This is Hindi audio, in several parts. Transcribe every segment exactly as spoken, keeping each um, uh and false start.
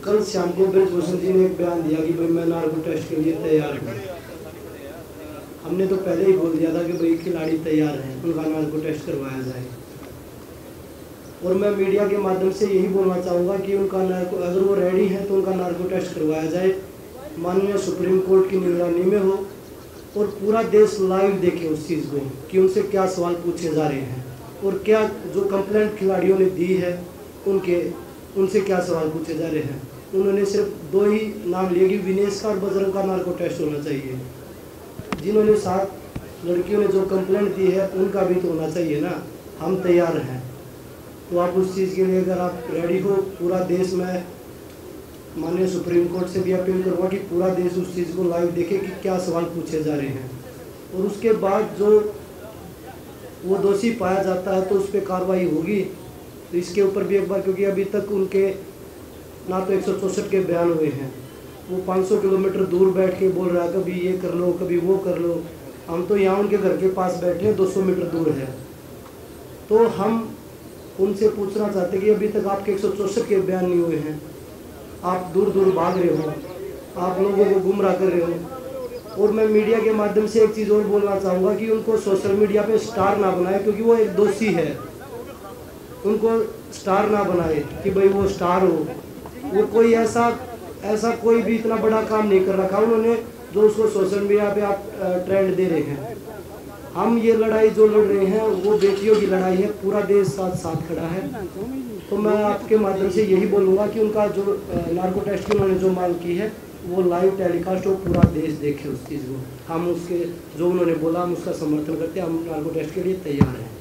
कल शाम को ब्रजभूषण जी ने एक बयान दिया कि भाई मैं नार्को टेस्ट के लिए तैयार हूँ। हमने तो पहले ही बोल दिया था कि भाई खिलाड़ी तैयार हैं, उनका नार्को टेस्ट करवाया जाए। और मैं मीडिया के माध्यम से यही बोलना चाहूँगा कि उनका नार्को, अगर वो रेडी हैं तो उनका नार्को टेस्ट करवाया जाए, माननीय सुप्रीम कोर्ट की निगरानी में हो और पूरा देश लाइव देखे उस चीज़ को कि उनसे क्या सवाल पूछे जा रहे हैं और क्या जो कंप्लेंट खिलाड़ियों ने दी है उनके उनसे क्या सवाल पूछे जा रहे हैं। उन्होंने सिर्फ दो ही नाम लिए कि विनेश का और बजरंग का नार्को टेस्ट होना चाहिए। जिन्होंने सात लड़कियों ने जो कंप्लेंट दी है उनका भी तो होना चाहिए ना। हम तैयार हैं, तो आप उस चीज़ के लिए अगर आप रेडी हो, पूरा देश में माननीय सुप्रीम कोर्ट से भी अपील करूँगा कि पूरा देश उस चीज़ को लाइव देखे कि क्या सवाल पूछे जा रहे हैं और उसके बाद जो वो दोषी पाया जाता है तो उस पर कार्रवाई होगी। तो इसके ऊपर भी एक बार, क्योंकि अभी तक उनके ना तो एक सौ चौंसठ के बयान हुए हैं, वो पाँच सौ किलोमीटर दूर बैठ के बोल रहा है कभी ये कर लो कभी वो कर लो। हम तो यहाँ उनके घर के पास बैठे हैं, दो सौ मीटर दूर है। तो हम उनसे पूछना चाहते हैं कि अभी तक आपके एक सौ चौंसठ के बयान नहीं हुए हैं, आप दूर दूर भाग रहे हो, आप लोगों को गुमराह कर रहे हो। और मैं मीडिया के माध्यम से एक चीज़ और बोलना चाहूँगा कि उनको सोशल मीडिया पे स्टार ना बनाए, क्योंकि वो एक दोषी है। उनको स्टार ना बनाए कि भाई वो स्टार हो। वो कोई ऐसा ऐसा कोई भी इतना बड़ा काम नहीं कर रखा उन्होंने जो उसको सोशल मीडिया पे आप ट्रेंड दे रहे हैं। हम ये लड़ाई जो लड़ रहे हैं वो बेटियों की लड़ाई है, पूरा देश साथ साथ खड़ा है। तो मैं आपके माध्यम से यही बोलूँगा कि उनका जो नार्को टेस्ट की उन्होंने जो मांग की है वो लाइव टेलीकास्ट हो, पूरा देश देखे उस चीज़ को। हम उसके जो उन्होंने बोला हम उसका समर्थन करते हैं, हम नार्को टेस्ट के लिए तैयार हैं।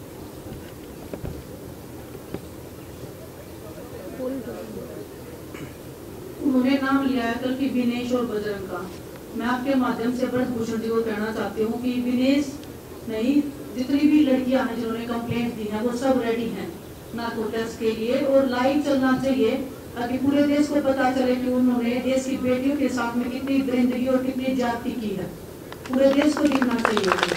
उन्होंने नाम लिया है कल की विनेश और बजरंग का। मैं आपके माध्यम से ब्रजभूषण जी को कहना चाहती हूँ कि विनेश नहीं, जितनी भी लड़कियां हैं जिन्होंने कंप्लेंट दी है वो सब रेडी हैं नार्को टेस्ट के लिए और लाइव चलना चाहिए ताकि पूरे देश को पता चले कि उन्होंने देश की बेटियों के साथ में कितनी दरिंदगी और कितनी ज्यादती की है। पूरे देश को दिखना चाहिए।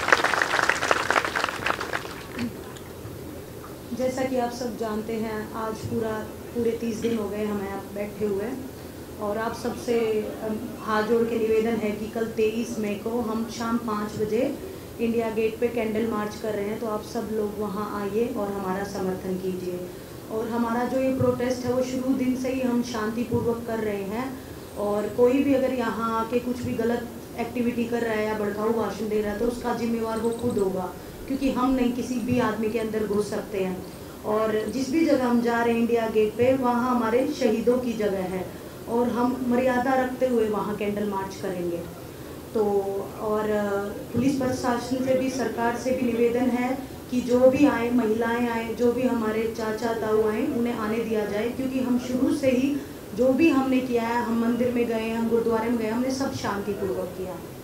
जैसा कि आप सब जानते हैं, आज पूरा पूरे तीस दिन हो गए हमें यहाँ बैठे हुए और आप सबसे हाथ जोड़ के निवेदन है कि कल तेईस मई को हम शाम पाँच बजे इंडिया गेट पे कैंडल मार्च कर रहे हैं। तो आप सब लोग वहाँ आइए और हमारा समर्थन कीजिए। और हमारा जो ये प्रोटेस्ट है वो शुरू दिन से ही हम शांतिपूर्वक कर रहे हैं और कोई भी अगर यहाँ आके कुछ भी गलत एक्टिविटी कर रहा है या भड़काऊ भाषण दे रहा है तो उसका जिम्मेवार वो खुद होगा, क्योंकि हम नहीं किसी भी आदमी के अंदर घुस सकते हैं। और जिस भी जगह हम जा रहे हैं इंडिया गेट पे, वहाँ हमारे शहीदों की जगह है और हम मर्यादा रखते हुए वहाँ कैंडल मार्च करेंगे। तो और पुलिस प्रशासन से भी, सरकार से भी निवेदन है कि जो भी आए, महिलाएं आए, जो भी हमारे चाचा ताऊ आए, उन्हें आने दिया जाए, क्योंकि हम शुरू से ही जो भी हमने किया है, हम मंदिर में गए, हम गुरुद्वारे में गए, हमने सब शांतिपूर्वक किया।